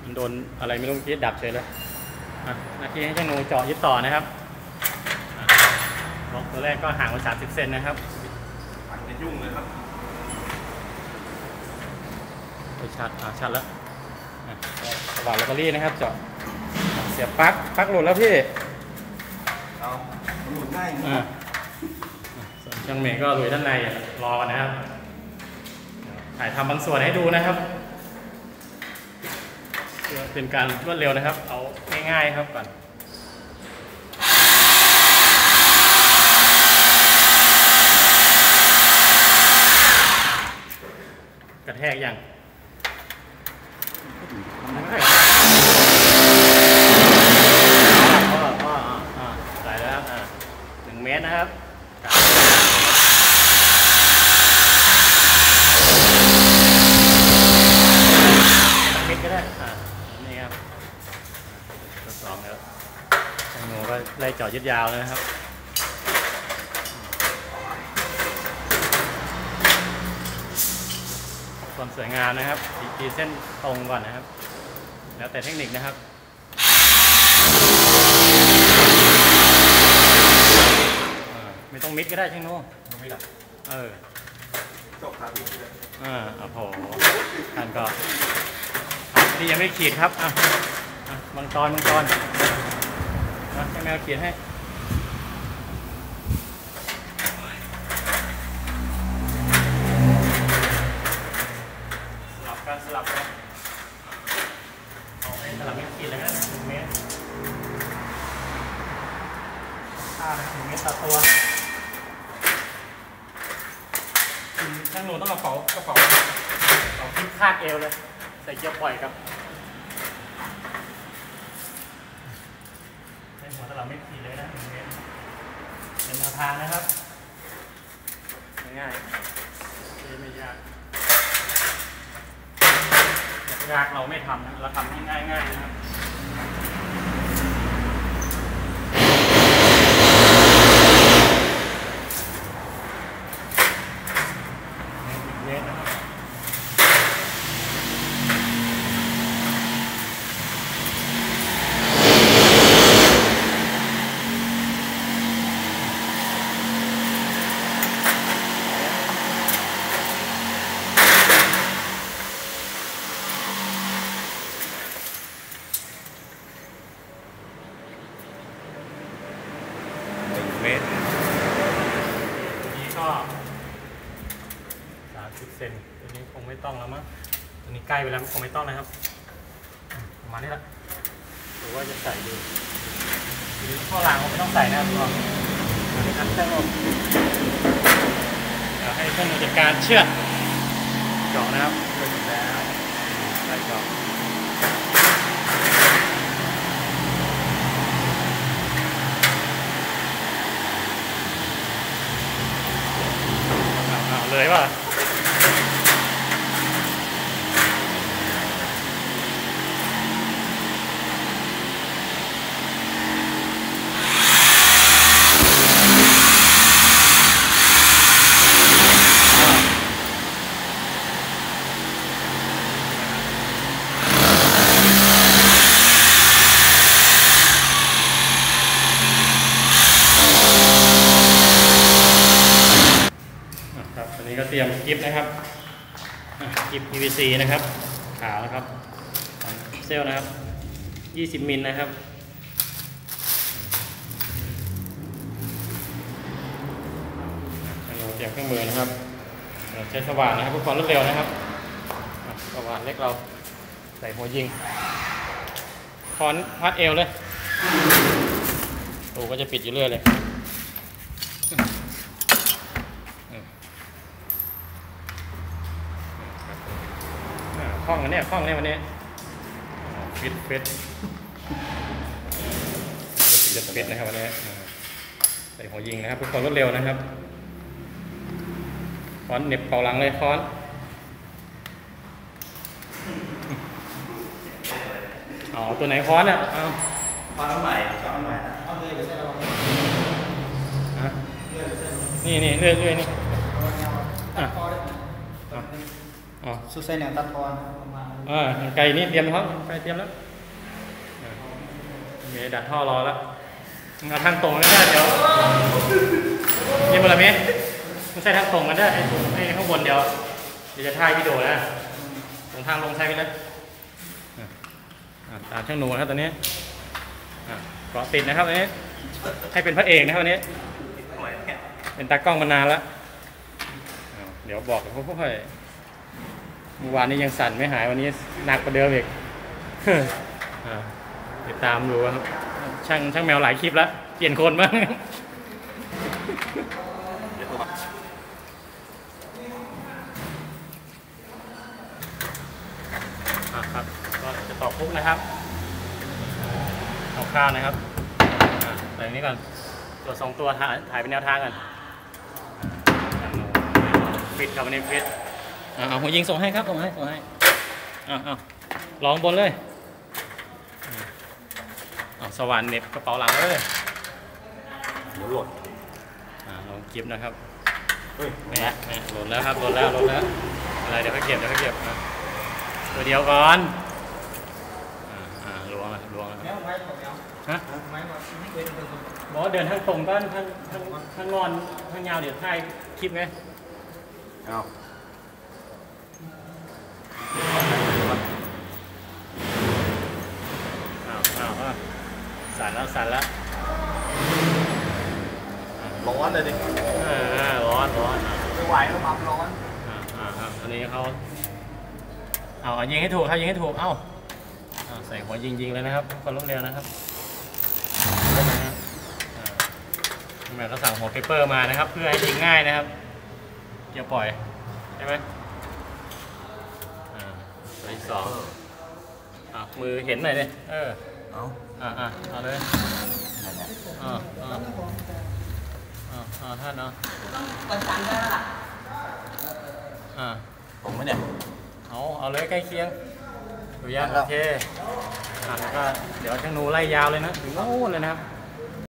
มันโดนอะไรไม่รู้ยึดดับเฉยเลยหน้าที่ให้ช่างโนเจาะยึดต่อนะครับบล็อกตัวแรกก็ห่างไป30 เซนนะครับปัดไม่ยุ่งเลยครับชัดแล้วสว่านแล้วก็รีดนะครับเจาะเสียบปลั๊กหลุดแล้วพี่เอาหลุดง่ายส่วนช่างเมย์ก็ลุยด้านในรอกันนะครับถ่ายทำบางส่วนให้ดูนะครับเพื่อเป็นการรวดเร็วนะครับเอาง่ายๆครับก่อนกระแทกยังใส่แล้ว1 เมตรนะครับเมตรก็ได้นี่ครับทดสอบแล้วช่างโง่ก็ไล่เจาะยึดยาวเลยนะครับความสวยงามนะครับตีเส้นตรงก่อนนะครับแล้วแต่เทคนิคนะครับไม่ต้องมิดก็ได้ช่างโน่ไม่หรอกจบครับโอ้โหท่านก็ที่ยังไม่ขีดครับบางตอนให้แมวขีดให้สลับนะสลับไม่ขีดเลยนะ1 เมตร1 เมตรต่อตัวช่างหนูต้องกระเป๋าคิดคาดเอวเลยใส่เกียร์ปล่อยครับใช้หัวสลับไม่ขีดเลยนะ1 เมตรเป็นแนวทางนะครับง่ายๆไม่ยากยากเราไม่ทำนะเราทำให้ง่ายๆนะครับเยอะนะครับเมตรนี้ก็30 เซนตัวนี้คงไม่ต้องแล้วมั้งตัวนี้ใกล้ไปแล้วคงไม่ต้องนะครับประมาณนี้ละหรือว่าจะใส่ดูหรือข้อหลังไม่ต้องใส่นะครับตัวนี้ครับเส้นลมเดี๋ยวให้เส้นจัดการเชือกเจาะนะครับเริ่มแล้วใส่เจาะเลยว่าอันนี้ก็เตรียมกิฟต์นะครับกิฟต์ PVC นะครับขาวนะครับเซลนะครับ20 มิลนะครับเราเตรียมเครื่องมือนะครับใช้สว่านนะครับเพื่อความรวดเร็วนะครับสว่านเล็กเราใส่หัวยิงคอนพัดเอวเลยโอ้ก็จะปิดอยู่เรื่อยเลยคล้องกันเนี่ยคล้องเนี่ยวันนี้ฟิตจะปิดนะครับวันนี้ใส่หัวยิงนะครับเพื่อความรวดเร็วนะครับค้อนเหน็บเป่าหลังเลยค้อนตัวไหนค้อนอ่ะค้อนใหม่เอาเลยเดี๋ยวเรานี่เลื่อยนี่สุดเส้นเนี่ยตัดทอนประมาณไก่นี่เตรียมครับไก่เตรียมแล้วเมย์ดัดท่อรอแล้วเอาทางตรงกันได้เดี๋ยวนี่มาละเมย์ไม่ใช่ทางตรงกันได้ไอ้ข้างบนเดี๋ยวจะถ่ายวิดีโอนะตรงทางลงใช้ไปเลยตามช่างหนูนะครับตอนนี้เกาะติดนะครับอันนี้ให้เป็นพระเอกนะครับอันนี้เป็นตากล้องมานานแล้วเดี๋ยวบอกเขาค่อยเมื่อวานนี้ยังสั่นไม่หายวันนี้หนักกว่าเดิมอีกติดตามดูครับช่างแมวหลายคลิปแล้วเปลี่ยนคนบ้างครับก็จะต่อคุกนะครับเอาข้าวนะครับใส่นี้ก่อนตัว2ตัวถ่ายเป็นแนวทางกันฟิตครับวันนี้ฟิตเอาหัวยิงส่งให้ครับส่งให้ลองบนเลยสว่านเน็บกระเป๋าหลังเลยเดี๋ยวหล่นลองเก็บนะครับแม่หล่นแล้วครับหล่นแล้วอะไรเดี๋ยวเขาเก็บตัวเดียวก่อนล้วงฮะบอกว่าเดินทางตรงก็ทางนอนทางยาวเดี๋ยวถ่ายคลิปไงเอาสั่นแล้วร้อนเลยดิร้อนไม่ไหวแล้วปั๊มร้อนอันนี้เขาเอายิงให้ถูกใส่หัวยิงเลยนะครับความรวดเร็วนะครับแม่ก็สั่งหัวเปเปอร์มานะครับเพื่อให้ยิงง่ายนะครับเกี่ยวปล่อยใช่ไหมตัวที่2มือเห็นหน่อยดิเอาเลยท่านต้องประจันได้ละผมไม่เนี่ยเอาเลยใกล้เคียงดูยากโอเคก็เดี๋ยวช่างหนูไล่ยาวเลยนะถึงโน่นเลยนะครับ